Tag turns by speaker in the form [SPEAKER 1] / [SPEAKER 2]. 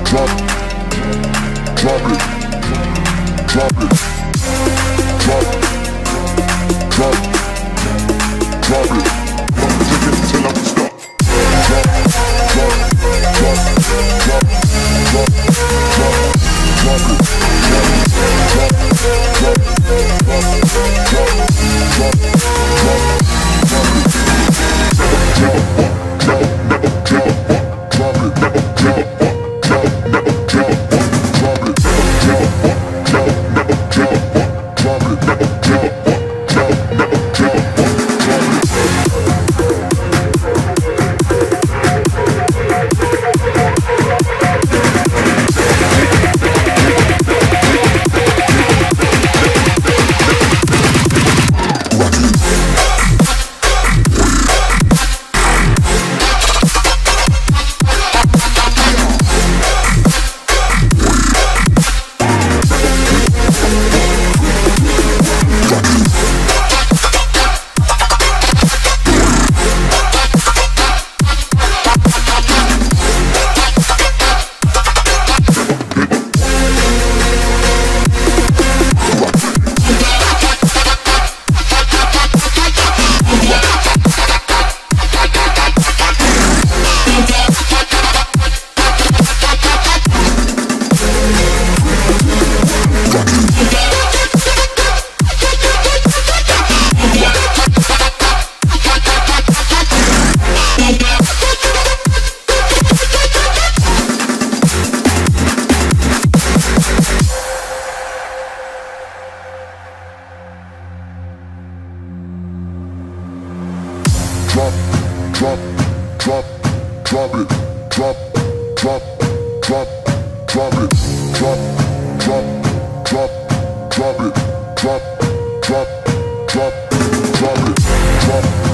[SPEAKER 1] drop, drop it, drop it, drop, drop, drop it. Take it till I'm stuck. Drop, drop, drop, drop, drop, drop, drop it. Drop, drop, drop, drop, drop, drop, drop, drop it. Never, never, never, never, drop it. Never, never, never, never, drop it. Drop it. Never, never, never, drop it. Drop it. Never, never, never, never, drop it. Drop, drop, drop, drop it. Drop, drop, drop, drop it. Drop, drop, drop, drop it. Drop, drop, drop, drop it. Drop.